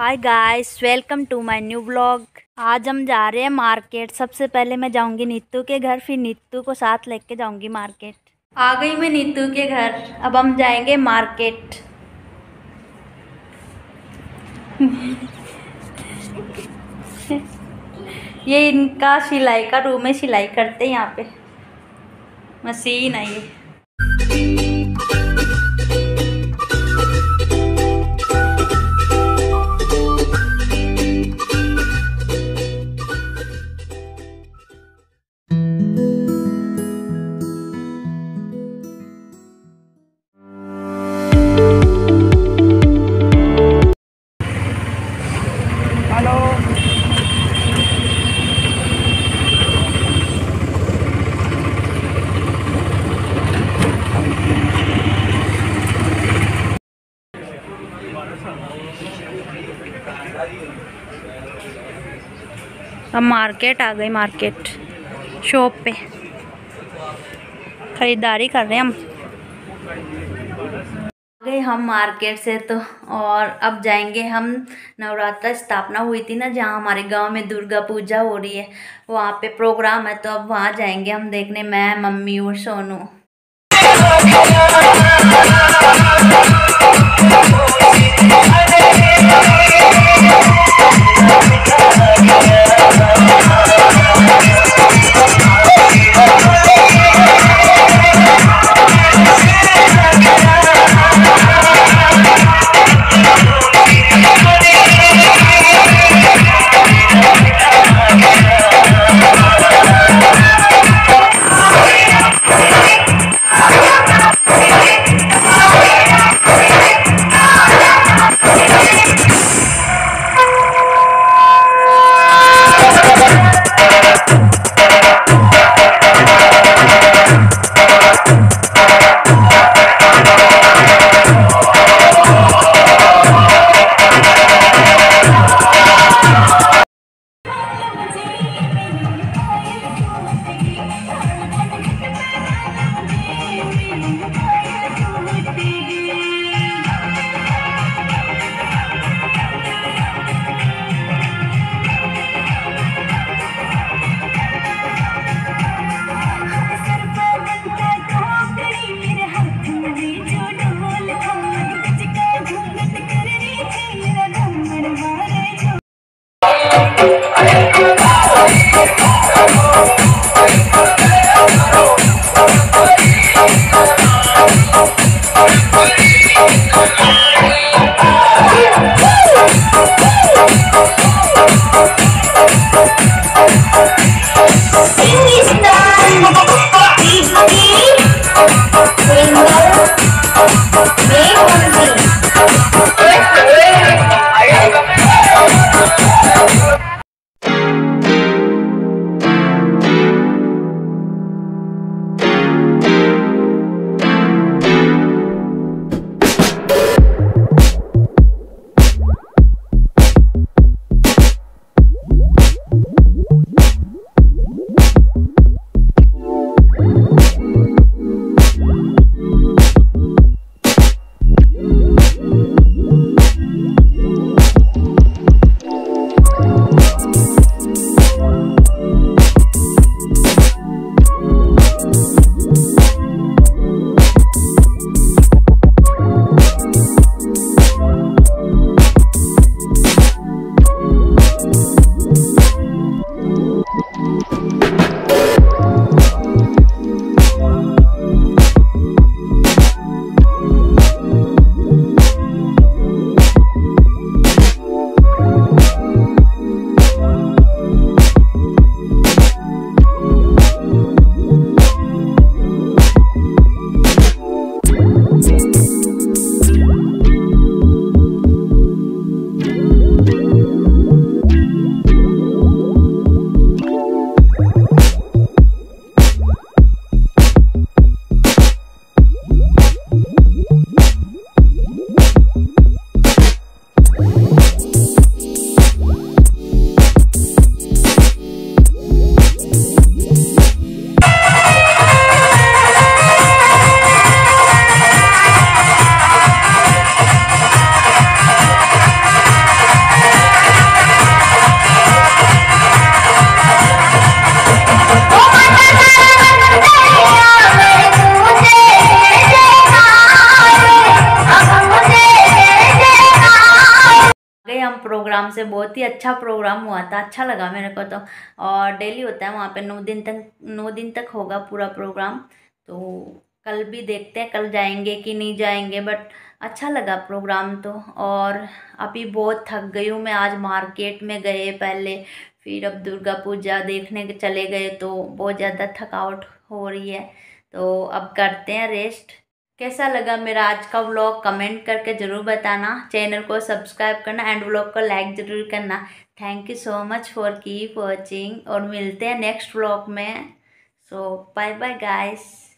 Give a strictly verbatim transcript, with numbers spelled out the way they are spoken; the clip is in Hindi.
Hi guys, welcome to my new vlog. आज हम जा रहे हैं मार्केट। सबसे पहले मैं जाऊंगी नीतू के घर, फिर नीतू को साथ लेके जाऊंगी मार्केट। आ गई मैं नीतू के घर, अब हम जाएंगे मार्केट। ये इनका सिलाई का रूम है, सिलाई करते हैं यहाँ पे, मशीन है ये। अब मार्केट आ गई, मार्केट शॉप पे खरीदारी कर रहे हैं हम। आ गए हम मार्केट से तो, और अब जाएंगे हम। नवरात्र स्थापना हुई थी ना, जहाँ हमारे गांव में दुर्गा पूजा हो रही है, वहाँ पे प्रोग्राम है, तो अब वहाँ जाएंगे हम देखने, मैं, मम्मी और सोनू। प्रोग्राम से। बहुत ही अच्छा प्रोग्राम हुआ था, अच्छा लगा मेरे को तो। और डेली होता है वहाँ पे, नौ दिन तक नौ दिन तक होगा पूरा प्रोग्राम। तो कल भी देखते हैं, कल जाएंगे कि नहीं जाएंगे, बट अच्छा लगा प्रोग्राम तो। और अभी बहुत थक गई हूँ मैं, आज मार्केट में गए पहले, फिर अब दुर्गा पूजा देखने के चले गए, तो बहुत ज़्यादा थकावट हो रही है। तो अब करते हैं रेस्ट। कैसा लगा मेरा आज का व्लॉग कमेंट करके ज़रूर बताना। चैनल को सब्सक्राइब करना एंड व्लॉग को लाइक ज़रूर करना। Thank you so much for keep watching, और मिलते हैं नेक्स्ट व्लॉग में। So bye bye guys.